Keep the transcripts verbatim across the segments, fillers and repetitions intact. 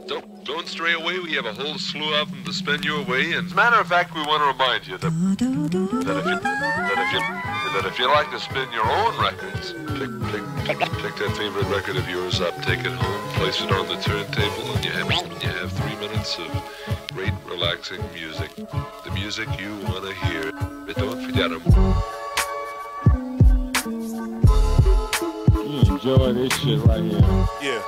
Don't, don't stray away. We have a whole slew of them to spin your way. And as a matter of fact, we want to remind you that, that, if, you, that, if, you, that if you like to spin your own records, pick, pick, pick that favorite record of yours up, take it home, place it on the turntable, and you have, you have three minutes of great, relaxing music. The music you want to hear. But don't forget them. You enjoy this shit right here. Yeah.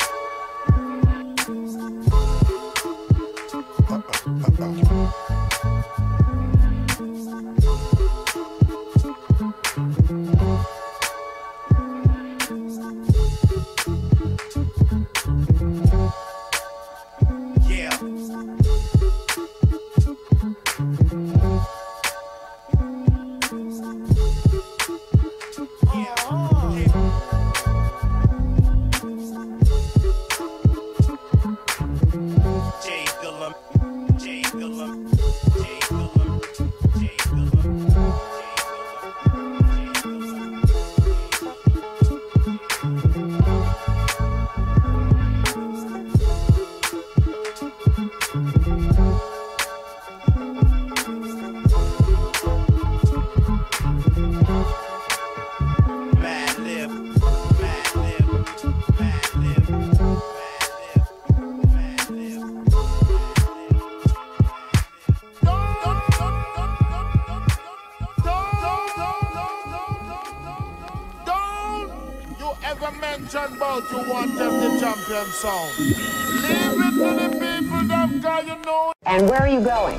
Mention about you want them the champion sound. Leave it to the people them cause you know. And where are you going?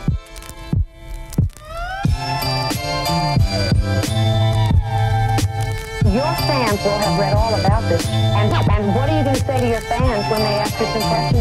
Your fans will have read all about this. And, and what are you going to say to your fans when they ask you some questions?